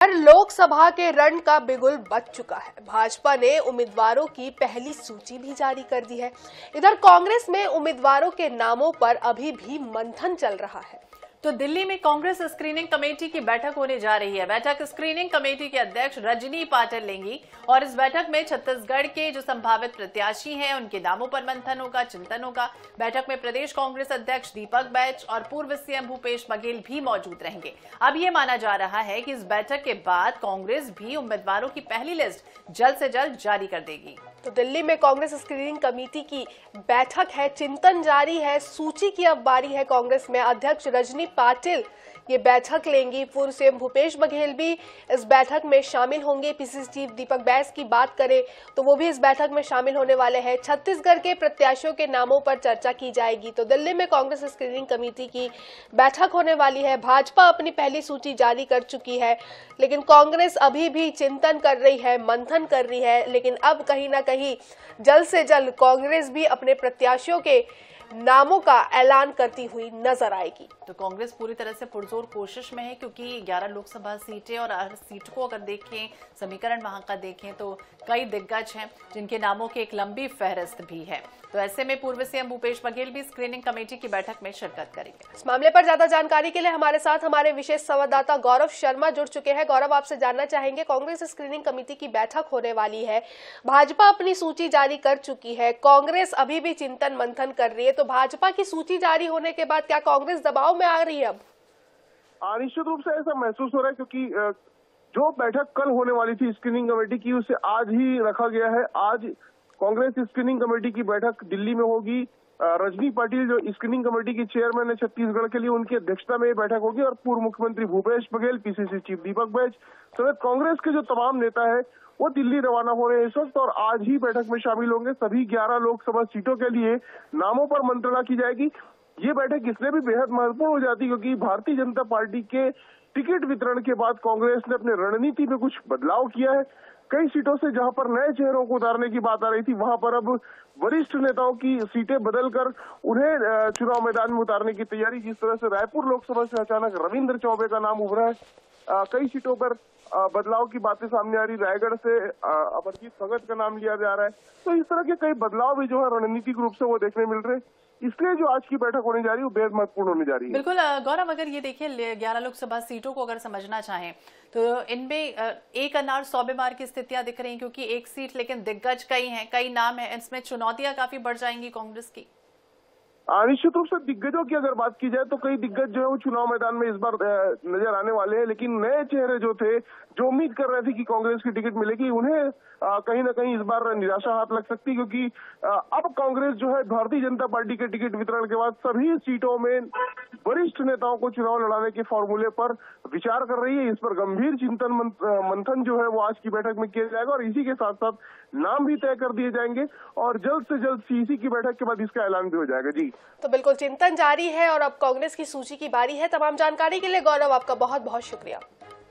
इधर लोकसभा के रण का बिगुल बज चुका है। भाजपा ने उम्मीदवारों की पहली सूची भी जारी कर दी है। इधर कांग्रेस में उम्मीदवारों के नामों पर अभी भी मंथन चल रहा है। तो दिल्ली में कांग्रेस स्क्रीनिंग कमेटी की बैठक होने जा रही है। बैठक स्क्रीनिंग कमेटी के अध्यक्ष रजनी पाटिल लेंगी और इस बैठक में छत्तीसगढ़ के जो संभावित प्रत्याशी हैं उनके नामों पर मंथन होगा, चिंतन होगा। बैठक में प्रदेश कांग्रेस अध्यक्ष दीपक बैज और पूर्व सीएम भूपेश बघेल भी मौजूद रहेंगे। अब ये माना जा रहा है कि इस बैठक के बाद कांग्रेस भी उम्मीदवारों की पहली लिस्ट जल्द से जल्द जारी कर देगी। तो दिल्ली में कांग्रेस स्क्रीनिंग कमेटी की बैठक है, चिंतन जारी है, सूची की अब बारी है। कांग्रेस में अध्यक्ष रजनी पाटिल ये बैठक लेंगी। पूर्व सीएम भूपेश बघेल भी इस बैठक में शामिल होंगे। पीसीसी चीफ दीपक बैज की बात करें तो वो भी इस बैठक में शामिल होने वाले हैं। छत्तीसगढ़ के प्रत्याशियों के नामों पर चर्चा की जाएगी। तो दिल्ली में कांग्रेस स्क्रीनिंग कमेटी की बैठक होने वाली है। भाजपा अपनी पहली सूची जारी कर चुकी है, लेकिन कांग्रेस अभी भी चिंतन कर रही है, मंथन कर रही है। लेकिन अब कहीं ना कहीं जल्द से जल्द कांग्रेस भी अपने प्रत्याशियों के नामों का ऐलान करती हुई नजर आएगी। तो कांग्रेस पूरी तरह से पुरजोर कोशिश में है, क्योंकि 11 लोकसभा सीटें और हर सीट को अगर देखें, समीकरण वहां का देखें तो कई दिग्गज हैं जिनके नामों की एक लंबी फहरिस्त भी है। तो ऐसे में पूर्व सीएम भूपेश बघेल भी स्क्रीनिंग कमेटी की बैठक में शिरकत करेंगे। इस मामले पर ज्यादा जानकारी के लिए हमारे साथ हमारे विशेष संवाददाता गौरव शर्मा जुड़ चुके हैं। गौरव, आपसे जानना चाहेंगे, कांग्रेस स्क्रीनिंग कमेटी की बैठक होने वाली है, भाजपा अपनी सूची जारी कर चुकी है, कांग्रेस अभी भी चिंतन मंथन कर रही है। तो भाजपा की सूची जारी होने के बाद क्या कांग्रेस दबाव में आ रही है? अब निश्चित रूप से ऐसा महसूस हो रहा है, क्योंकि जो बैठक कल होने वाली थी स्क्रीनिंग कमेटी की, उसे आज ही रखा गया है। आज कांग्रेस स्क्रीनिंग कमेटी की बैठक दिल्ली में होगी। रजनी पाटिल जो स्क्रीनिंग कमेटी की चेयरमैन है छत्तीसगढ़ के लिए, उनकी अध्यक्षता में ये बैठक होगी और पूर्व मुख्यमंत्री भूपेश बघेल, पीसीसी चीफ दीपक बैज समेत कांग्रेस के जो तमाम नेता है वो दिल्ली रवाना हो रहे हैं इस वक्त और आज ही बैठक में शामिल होंगे। सभी 11 लोकसभा सीटों के लिए नामों पर मंत्रणा की जाएगी। ये बैठक इसलिए भी बेहद महत्वपूर्ण हो जाती है क्योंकि भारतीय जनता पार्टी के टिकट वितरण के बाद कांग्रेस ने अपने रणनीति में कुछ बदलाव किया है। कई सीटों से जहां पर नए चेहरों को उतारने की बात आ रही थी, वहां पर अब वरिष्ठ नेताओं की सीटें बदलकर उन्हें चुनाव मैदान में उतारने की तैयारी। जिस तरह से रायपुर लोकसभा से अचानक रविंद्र चौबे का नाम उभरा है, कई सीटों पर बदलाव की बातें सामने आ रही। रायगढ़ से अमरजीत भगत का नाम लिया जा रहा है। तो इस तरह के कई बदलाव भी जो है रणनीतिक रूप से वो देखने मिल रहे हैं। इसलिए जो आज की बैठक होने जा रही है वो बेहद महत्वपूर्ण होने जा रही है। बिल्कुल गौरव, अगर ये देखिए 11 लोकसभा सीटों को अगर समझना चाहें तो इनमें एक अनार सौ बेमार की स्थितियां दिख रही हैं, क्योंकि एक सीट लेकिन दिग्गज कई हैं, कई नाम हैं। इसमें चुनौतियां काफी बढ़ जाएंगी कांग्रेस की। निश्चित रूप से दिग्गजों की अगर बात की जाए तो कई दिग्गज जो है वो चुनाव मैदान में इस बार नजर आने वाले हैं, लेकिन नए चेहरे जो थे, जो उम्मीद कर रहे थे कि कांग्रेस की टिकट मिलेगी, उन्हें कहीं ना कहीं इस बार निराशा हाथ लग सकती है। क्योंकि अब कांग्रेस जो है भारतीय जनता पार्टी के टिकट वितरण के बाद सभी सीटों में वरिष्ठ नेताओं को चुनाव लड़ाने के फॉर्मूले पर विचार कर रही है। इस पर गंभीर चिंतन मंथन जो है वो आज की बैठक में किया जाएगा और इसी के साथ साथ नाम भी तय कर दिए जाएंगे और जल्द से जल्द सीसी की बैठक के बाद इसका ऐलान भी हो जाएगा। जी, तो बिल्कुल चिंतन जारी है और अब कांग्रेस की सूची की बारी है। तमाम जानकारी के लिए गौरव आपका बहुत बहुत शुक्रिया।